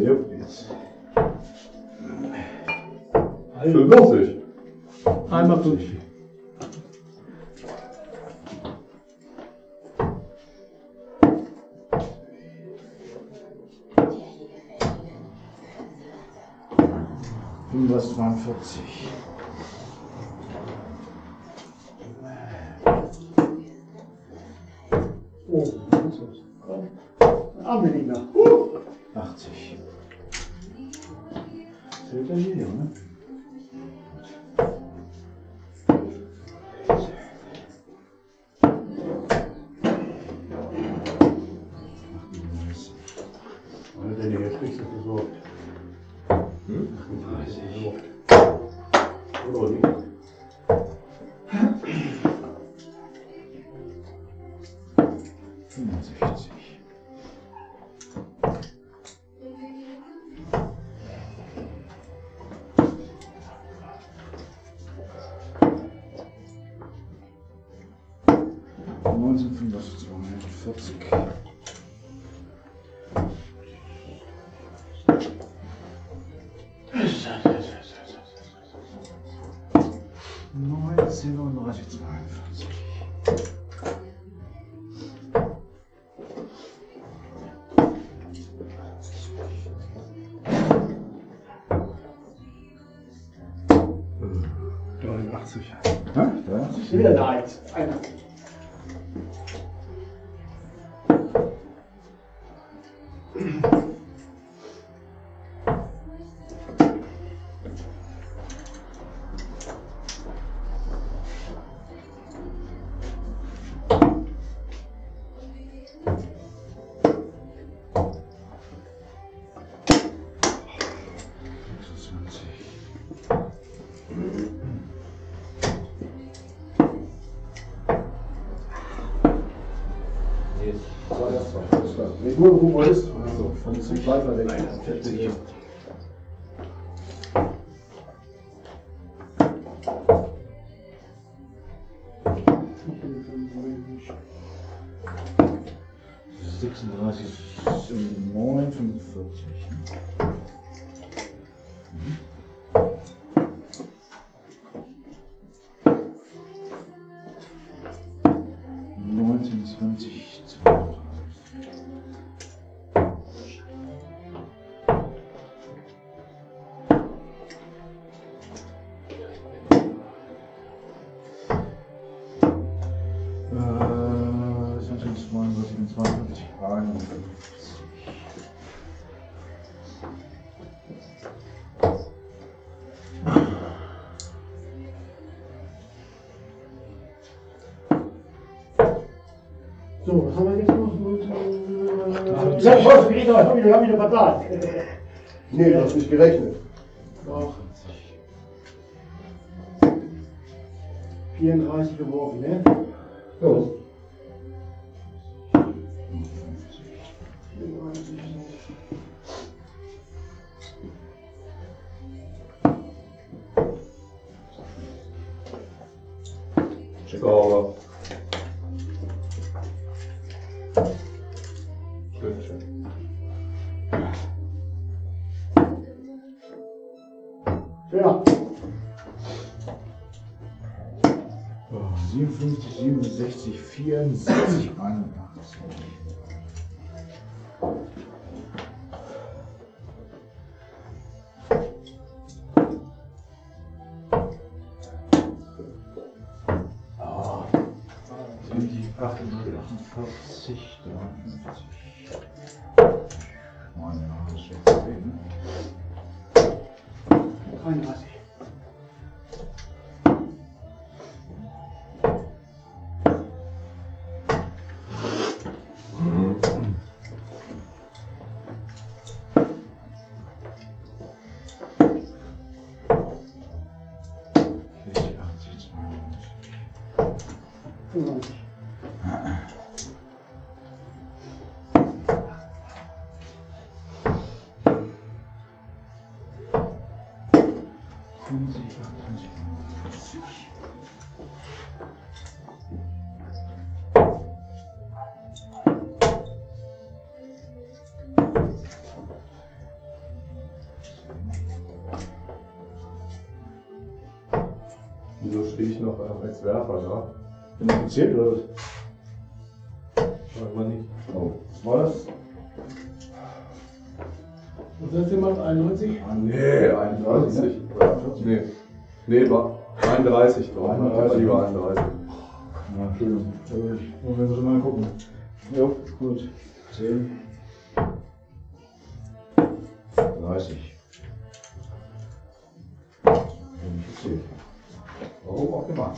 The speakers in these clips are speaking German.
Ja, jetzt. 55. Einmal 50. Was 42. Oh, was ist das? Arme nicht mehr. 80. Zählt er hier, ne? Alter, der jetzt kriegst du besorgt. 38. Oder nicht? Wieder eine Eins. Einer. Nur wo ist? Also von zum Schleifer weg. 40. und 9, 45. 19, 20, 32. So, was haben wir jetzt noch? Ja, was? Ich habe wieder vertan. Nee, du hast nicht gerechnet. Doch. 34 geworfen, ne? Ja. Sauber. Schön. Ja. 57, 67, 74, 81. Ah, 70, 48, 53. Meine Nase ist jetzt drin. 33. Wieso stehe ich noch als Werfer da? Bin ich gezählt oder was? Weiß man nicht. Oh, was war das? Was hast du gemacht? 91? Ah, nee, 31. Ja, nee. Nee, war 31 doch. 31. Lieber 31. Ja, Entschuldigung. Wir müssen mal gucken. Jo, gut. 10. 30. Bin ich gezählt. Warum auch immer.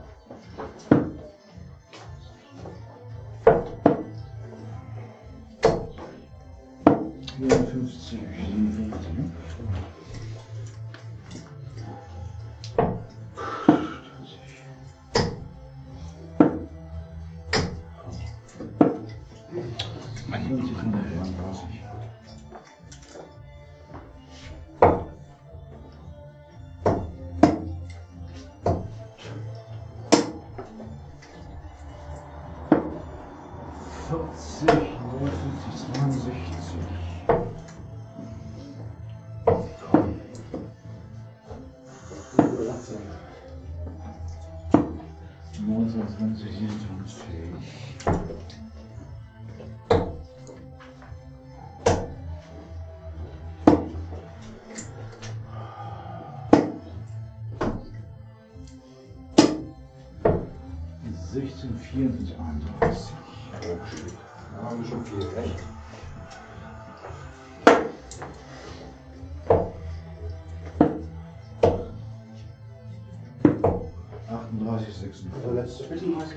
54, 57, ne? Sechzehn, 24, 31. Da haben wir schon viel recht. 38, 36. Der letzte 36.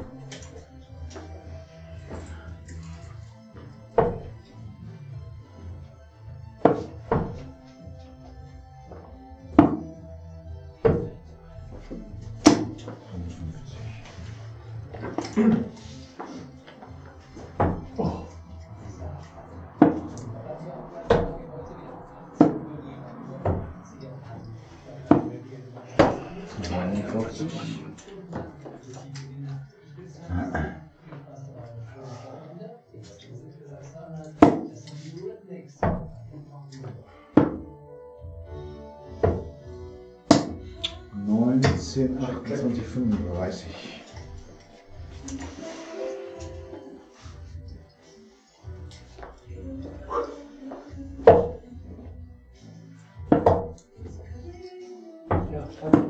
Neunzehn, 28, 35. Ja, danke.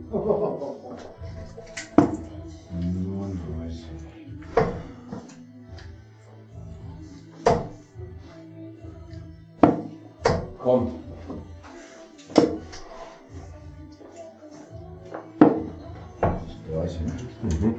39. Komm. 30, ne? Mhm.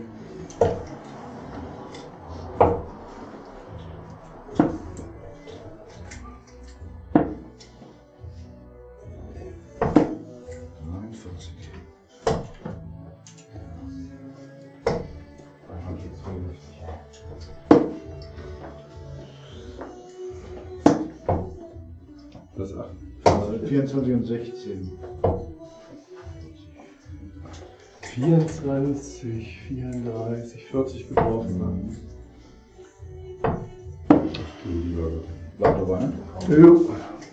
Das 8. 24 und 16. 24, 34, 40 geworfen. Du lieber Gott. Bleibt dabei, ne? Jo.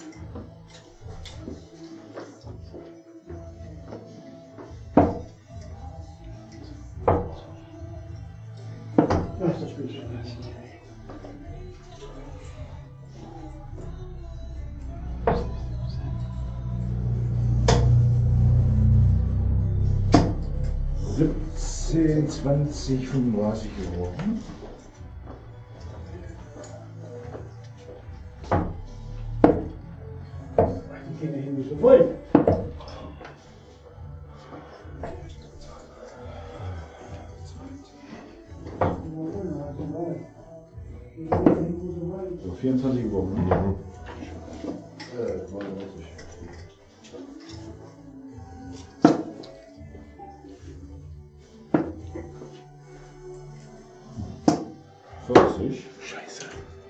Ach, das spielt schon. 17, 20, 35 geworfen. Die Kinder hin nicht so voll. So, 24 geworfen. Ne? 39. Scheiße.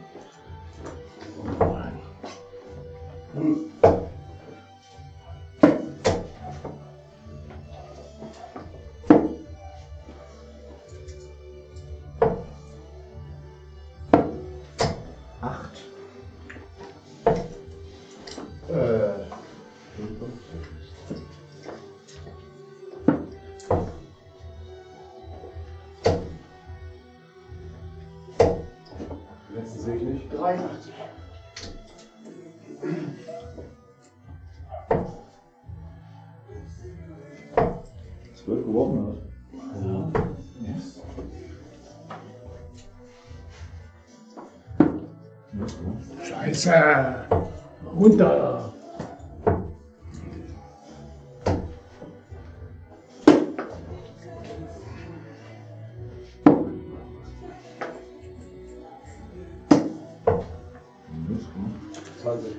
Acht. 55. ich nicht. 83. 12 geworfen, oder? Ja. Yes. Ja, Scheiße! Runter! Los, komm. 20.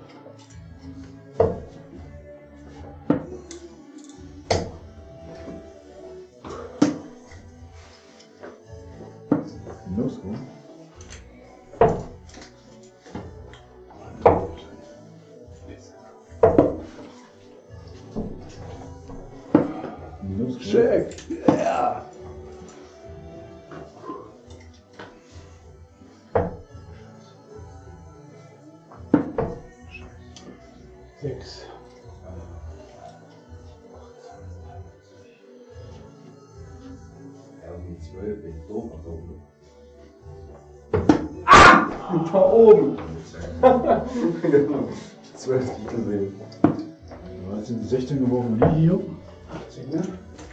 Los, komm. Los, komm. Check! Yeah! Sechs. Ja, um die 12 bin ich doof da oben. Ah! Da oben! 12 die gesehen. Du hast in 16 geworfen, nicht hier. 18, ne?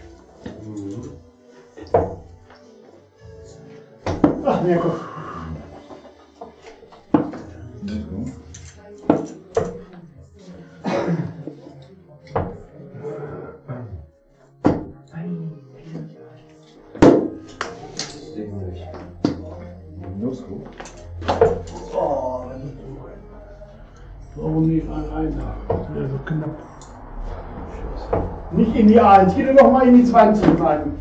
Ach, mehr Kopf. Los, komm. Los, komm. Oh, das ist dunkel. Warum nicht an einen Tag? Das wäre so knapp. Nicht in die 1, geh doch mal in die 20 rein.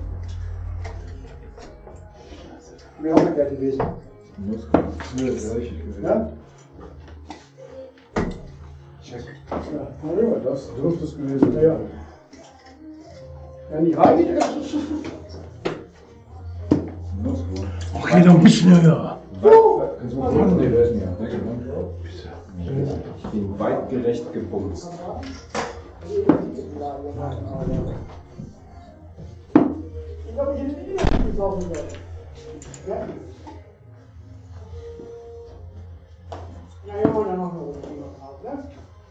Wäre auch geil gewesen. Los, komm. 12, richtig gewesen. Ja? Check. Ja, na ja, Das dürfte es gewesen sein. ja. Wenn nicht reingeht, das ist. Los, komm. Ach, geh doch ein bisschen höher. Kannst du mal gucken? Nee, der ist nicht. Danke, ne? Ich bin weitgerecht gepumpt. Ich glaube, ich hätte nicht gesoffen sollen. Ja? Ja, ja, dann machen wir das noch drauf, ne?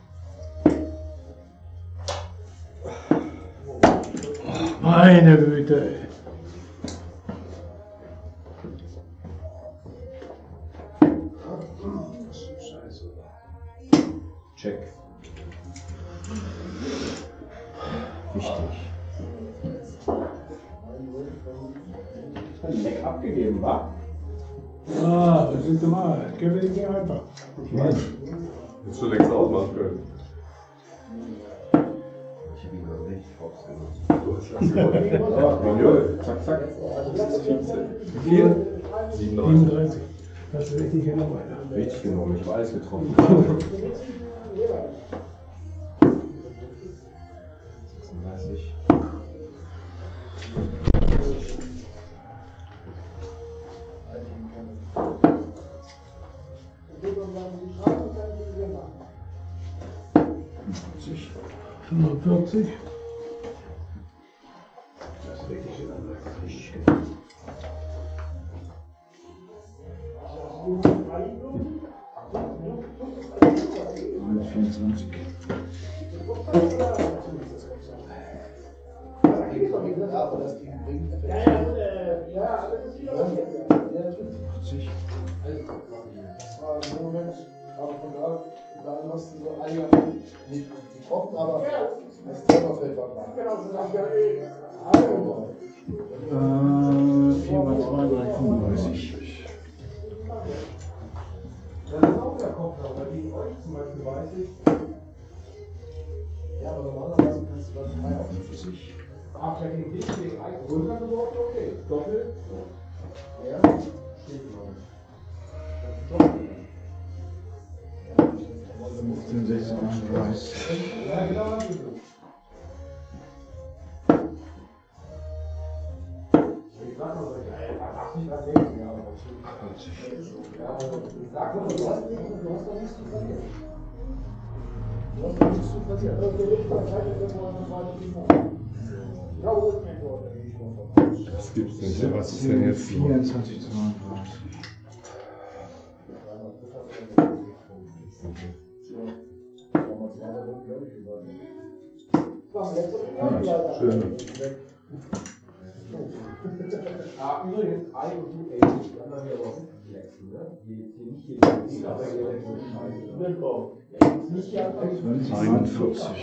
Meine Güte, ey. Scheiße. Check. Wichtig. Ein Leck abgegeben, wa? Ah, das ist normal. Gib mir nicht einfach. Ich weiß. Hättest du längst ausmachen können. Ich habe ihn noch nicht hops genutzt. Du hast das gewonnen. Manuel, zack, zack. Das ist 14. Wie viel? 37. 37. Das ist richtig genommen, Alter. Richtig genommen, ich habe alles getroffen. 36. Sich. 45. Das ist richtig genommen. Richtig 24. Ja, das ist wieder 80. Aber von da hast du so einigermaßen nicht getroffen, aber das Trefferfeld war klar. 4 mal 2, 3, 35. Das ist auch der Kopf, aber gegen euch zum Beispiel weiß ich. Ja, aber normalerweise kannst du das 3 auf 40. Ach, ja, gegen dich, gegen Eich runtergeworfen, okay. Doppel. Ja, steht glaube ich. 15, 16, 31. Ja, genau. Ich sag mal so, ach, nicht was denken, ja, aber ich sag mal, Du hast doch nichts zu verlieren. Du hast doch nichts zu verlieren. Also, der Richter entscheidet, wenn wir eine zweite Team haben. Da holt mir vor, da gehe ich mal von aus. Das gibt's nicht. Was ist denn jetzt? 24, 52. Schön. Übrigens, I und du, ey, dann haben wir aber auch flexen, ne? Hier nicht hier, aber hier willkommen. Nicht hier anfangen. 41.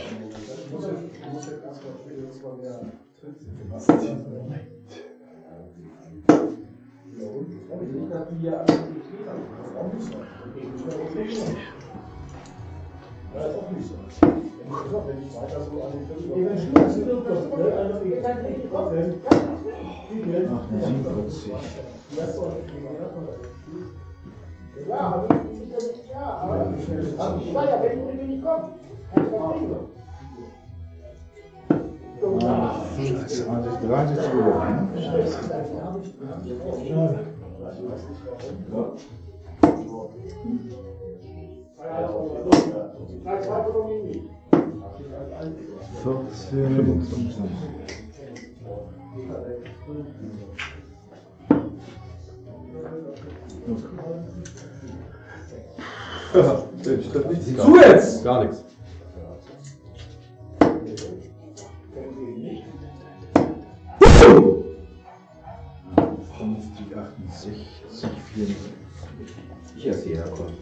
Ich treffe nichts. Zu jetzt! Gar nichts. Ich erst hierher kommen.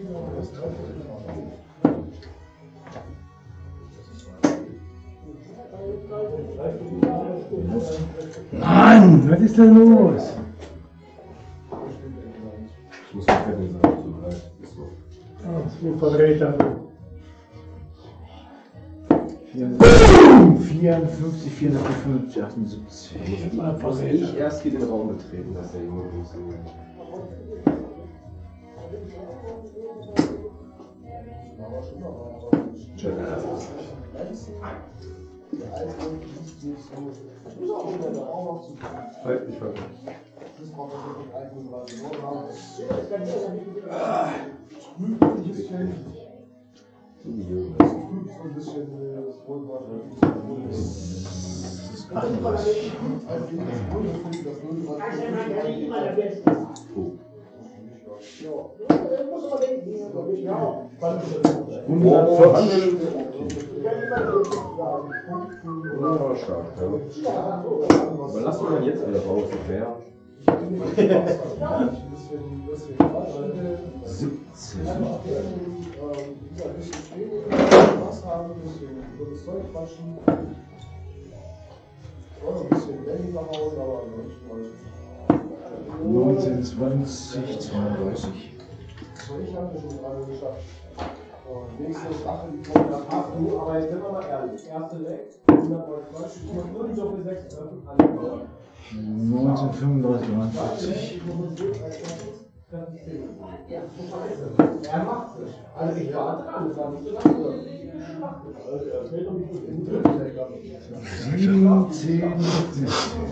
Mann, was ist denn los? Ich muss mal fertig sein. Ist so. So Vertreter. 54, 455, 78. Muss ich erst hier den Raum betreten, dass der Junge funktioniert. Halt, ich fange. Oh, stark, ja. Aber lass doch mal jetzt alle raus, wer? 17. Nur 19, 20, 32. ich habe schon gerade geschafft. Nächstes Sache, die kommt nach Ach du, aber jetzt sind wir mal ehrlich. Erste Leck, 129, ich muss nur die Doppel 6 treffen, alle. 1935, 49. Er macht es. Also ich war dran, das war nicht so lange. 7, 10, 17.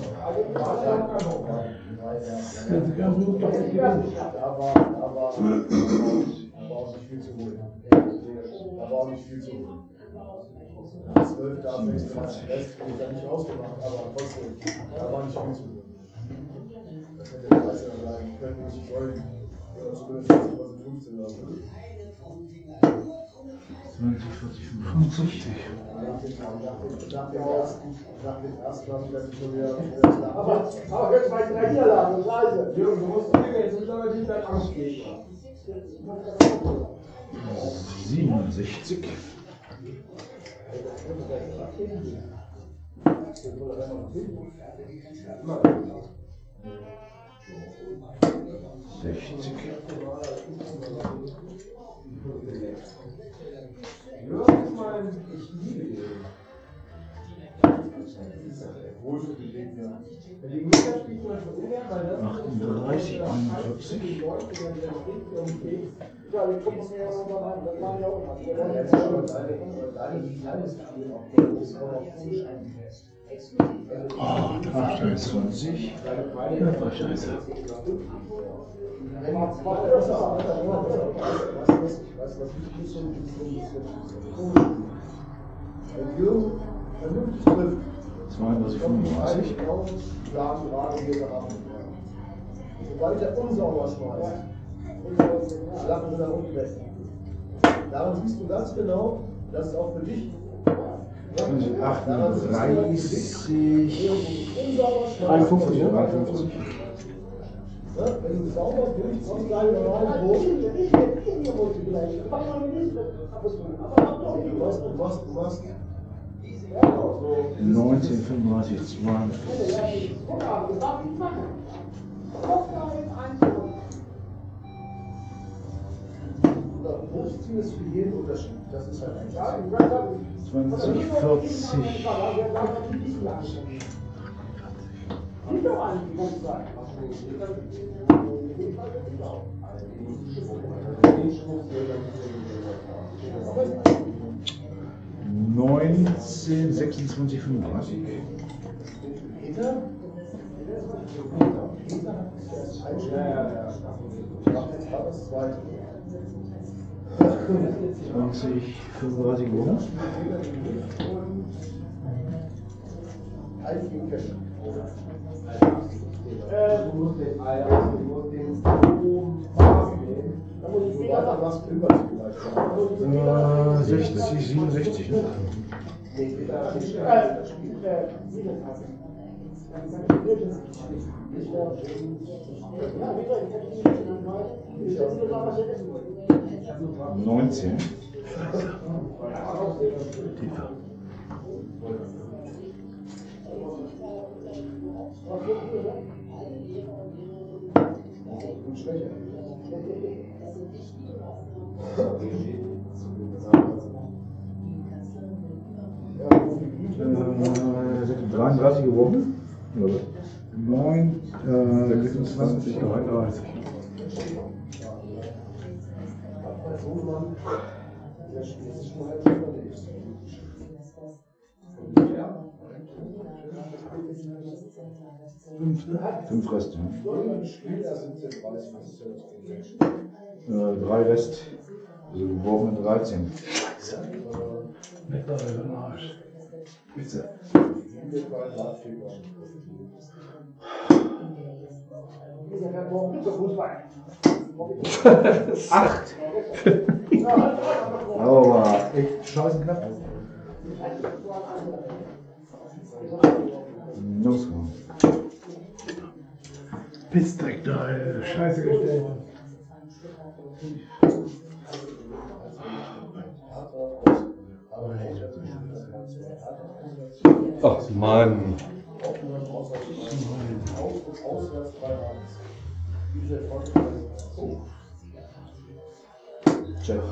Da war auch nicht viel zu holen. Da war auch nicht viel zu holen. 12 da, 6 da, Rest bin ich da nicht ausgemacht, aber trotzdem, da war nicht viel zu holen. Das hätte der Meister dann sagen können, nicht sollen. Oder zumindest 15 lassen. 20, 40, 55. Nach dem ersten habe ich dann schon wieder. Aber jetzt mal 3 Niederlagen und Reise. Jürgen, du musst zugeben, jetzt sind aber die dein Angstgegner. 67. 60. Jürgen ist mein, ich liebe ihn. Die Mega spielt zum Beispiel ungern, weil das 38, 41. Ja, die gucken mir ja nochmal an. Das machen ja auch immer. Wir wollen jetzt Oh, 23. Das war scheiße. Wenn Jürgen vernünftig trifft, 32, 35. Plan gerade hier gehabt. Sobald er unsauber schmeißt, Lachen Sie nach unten weg. Daran siehst du ganz genau, dass es auch für dich. 38. 53, ne? 53. Wenn du sauber durchziehst, deinen normalen Boden, du machst. 19, 35, 52. Hochziehen ist für jeden Unterschied. Das ist halt einfach. 20, 40. 19, 26, 35. Peter? Peter hat sich erst einstellen. Das zweite. 20, 35 Wochen. Einfügen Cash. Du musst den Strom nehmen. Da muss ich weiter was überziehen. 60, 67. Ne? Nee, Peter hat nicht Ja, 19. Und schwächer. 33 gewonnen. 9, 26, 33. Der spielt sich schon halb überlegt. Fünf Rest. Irgendwann spielt er 17, 30, das ist ja das Problem. 3 Rest. Also geworfen in 13. Weg da, der Arsch. Bitte. Acht. Aber echt scheiße knapp. Los, Pissdreck da, ey. Scheiße gestellt. Ach Mann. Check.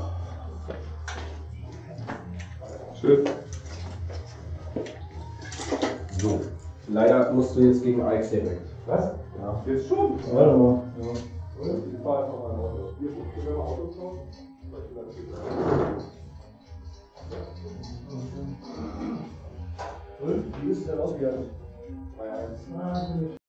Schön. So. Leider musst du jetzt gegen Ike direkt. Was? Ja. Jetzt schon? Warte mal. Ich fahr einfach mal Auto. Hier können wir mal Auto schauen. Wie ist es denn ausgegangen? 3-1.